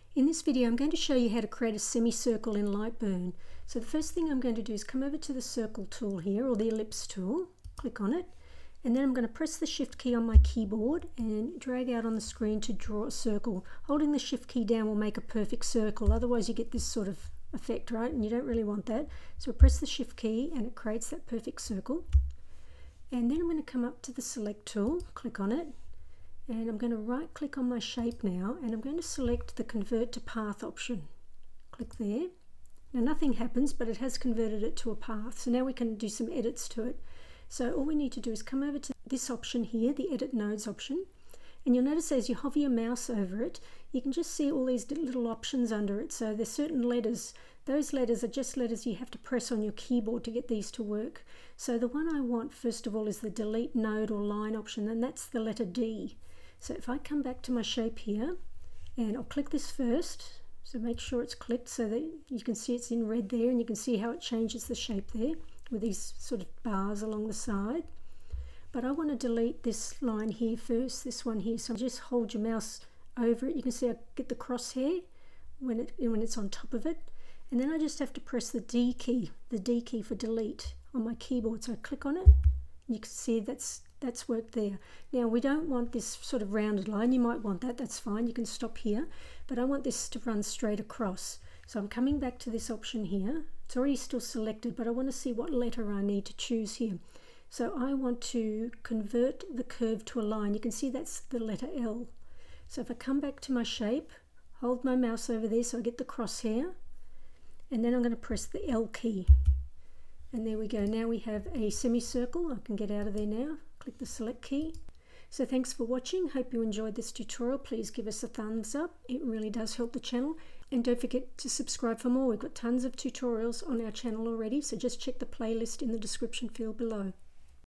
In this video I'm going to show you how to create a semicircle in Lightburn. So the first thing I'm going to do is come over to the circle tool here, or the ellipse tool, click on it, and then I'm going to press the shift key on my keyboard and drag out on the screen to draw a circle. Holding the shift key down will make a perfect circle, otherwise you get this sort of effect, right? And you don't really want that. So press the shift key and it creates that perfect circle. And then I'm going to come up to the select tool, click on it, and I'm going to right click on my shape now, and I'm going to select the convert to path option. Click there. Now nothing happens, but it has converted it to a path, so now we can do some edits to it. So all we need to do is come over to this option here, the edit nodes option, and you'll notice as you hover your mouse over it, you can just see all these little options under it. So there's certain letters. Those letters are just letters you have to press on your keyboard to get these to work. So the one I want first of all is the delete node or line option, and that's the letter D. So if I come back to my shape here, and I'll click this first, so make sure it's clicked so that you can see it's in red there, and you can see how it changes the shape there with these sort of bars along the side. But I want to delete this line here first, this one here, so just hold your mouse over it. You can see I get the crosshair when it's on top of it, and then I just have to press the D key for delete on my keyboard. So I click on it, and you can see that's worked there. Now we don't want this sort of rounded line. You might want that, that's fine, you can stop here, but I want this to run straight across. So I'm coming back to this option here. It's already still selected, but I want to see what letter I need to choose here. So I want to convert the curve to a line. You can see that's the letter L. So if I come back to my shape, hold my mouse over there so I get the crosshair, and then I'm going to press the L key. And there we go. Now we have a semicircle. I can get out of there now. Click the select key. So thanks for watching. Hope you enjoyed this tutorial. Please give us a thumbs up. It really does help the channel. And don't forget to subscribe for more. We've got tons of tutorials on our channel already, so just check the playlist in the description field below.